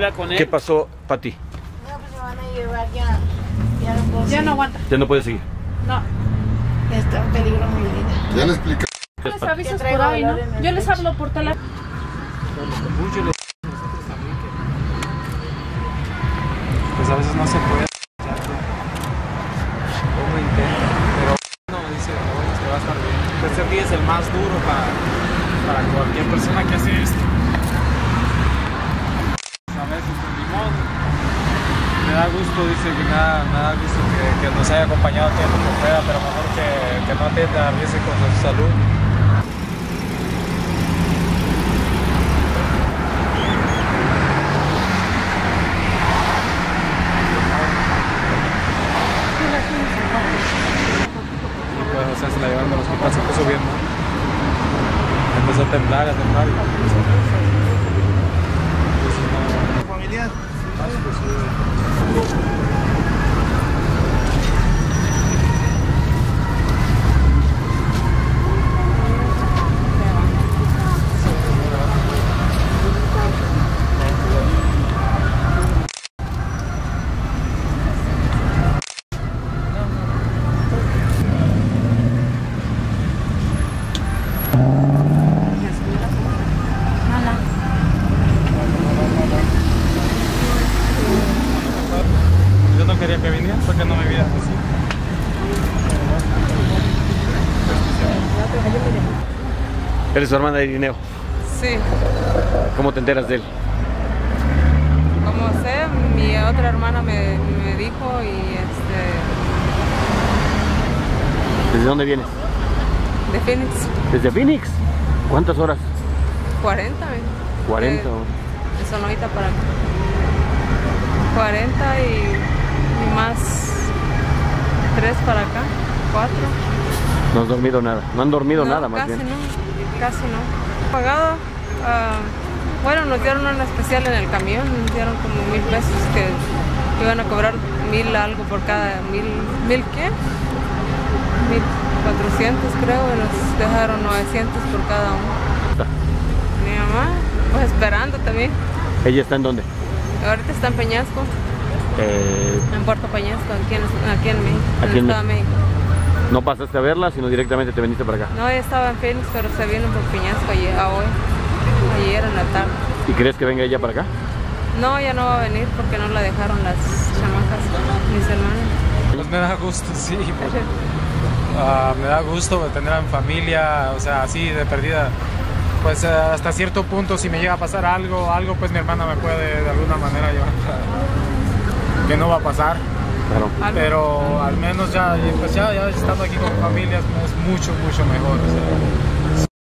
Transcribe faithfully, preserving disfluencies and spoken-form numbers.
hablar con él. ¿Qué pasó, Pati? No, pues se van a llevar ya. Ya no puedo Ya seguir. no aguanta. Ya no puedes seguir. No. Está en peligro mi vida. Ya le expliqué. Les Pati? avisas traigo por ahí, ¿no? dolor en el Yo les pecho. hablo por teléfono. Pues a veces no se puede. Uno intenta, pero no dice, bueno, se va a estar bien. Este día es el más duro para, para cualquier persona que hace esto. A veces, pues, ni modo. Me da gusto, dice que me da, me da gusto que, que nos haya acompañado tiempo que pueda, pero mejor que, que no atienda a riesgo con su salud. Pues, o sea, se la llevaron al hospital, se puso bien, ¿no? Empezó a temblar, a temblar. Familiar. Yo no quería que viniera porque no me vieras así. Eres su hermana de Irineo. Sí, ¿Cómo te enteras de él? como sé, mi otra hermana me, me dijo y este ¿Desde dónde vienes? de Phoenix, ¿Desde Phoenix? ¿Cuántas horas? cuarenta, ¿eh? cuarenta de, horas. de Sonoita para acá. cuarenta y, y más tres para acá, cuatro. No has dormido nada. No han dormido No, nada, más casi bien. no, casi no. Pagado, ah, bueno, nos dieron una especial en el camión, nos dieron como mil pesos que iban a cobrar mil algo por cada, mil, mil qué, mil cuatrocientos creo, y nos dejaron novecientos por cada uno. Mi mamá, pues esperando también. ¿Ella está en dónde? Ahorita está en Peñasco, Eh, en Puerto Peñasco, aquí en, aquí en México, en Aquí el en Estado de México. no pasaste a verla, sino directamente te viniste para acá. No, ella estaba en Phoenix, pero se vino por Peñasco ayer, a hoy, ayer en la tarde. ¿Y crees que venga ella para acá? No, ya no va a venir porque no la dejaron las chamacas, mis hermanas. Pues me da gusto, sí. Pues, ah, me da gusto tenerla en familia, o sea, así de perdida. Pues eh, hasta cierto punto, si me llega a pasar algo, algo, pues mi hermana me puede de alguna manera llevar para- que no va a pasar. Claro. Algo. Pero al menos ya, pues ya, ya estando aquí con mi familia es mucho, mucho mejor. O sea,